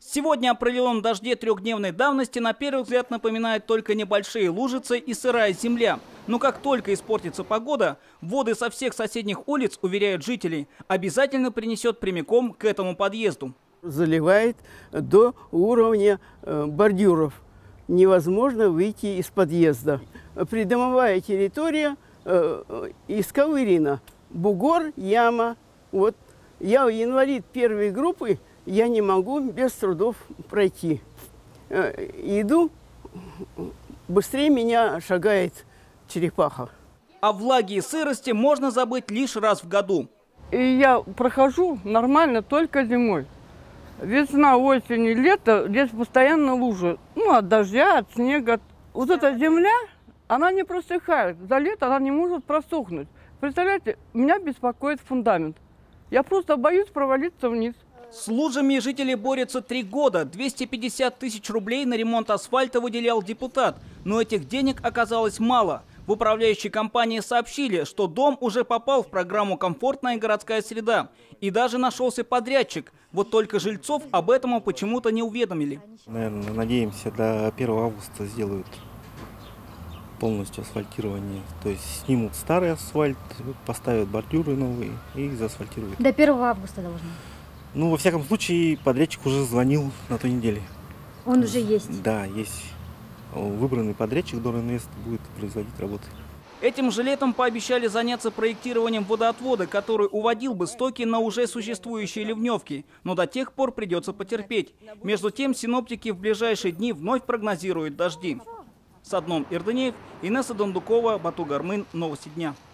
Сегодня о проливном дожде трехдневной давности на первый взгляд напоминает только небольшие лужицы и сырая земля. Но как только испортится погода, воды со всех соседних улиц, уверяют жителей, обязательно принесет прямиком к этому подъезду. Заливает до уровня бордюров. Невозможно выйти из подъезда. Придомовая территория из Ковырина. Бугор, яма. Вот я инвалид первой группы, я не могу без трудов пройти. Иду, быстрее меня шагает черепаха. О влаге и сырости можно забыть лишь раз в году. И я прохожу нормально только зимой. Весна, осень и лето, здесь постоянно лужи. Ну, от дождя, от снега. Вот эта земля, она не просыхает. За лето она не может просохнуть. Представляете, меня беспокоит фундамент. Я просто боюсь провалиться вниз. С лужами жители борются 3 года. 250 тысяч рублей на ремонт асфальта выделял депутат. Но этих денег оказалось мало. В управляющей компании сообщили, что дом уже попал в программу «Комфортная городская среда». И даже нашелся подрядчик. Вот только жильцов об этом почему-то не уведомили. Наверное, надеемся, до 1 августа сделают полностью асфальтирование. То есть снимут старый асфальт, поставят бордюры новые и заасфальтируют. До 1 августа должны. Ну, во всяком случае, подрядчик уже звонил на той неделе. Он уже есть? Да, есть. Выбранный подрядчик Доринвест будет производить работы. Этим же летом пообещали заняться проектированием водоотвода, который уводил бы стоки на уже существующие ливневки. Но до тех пор придется потерпеть. Между тем, синоптики в ближайшие дни вновь прогнозируют дожди. Садном Ирдынеев, Инесса Дондукова, Бату Гармын. Новости дня.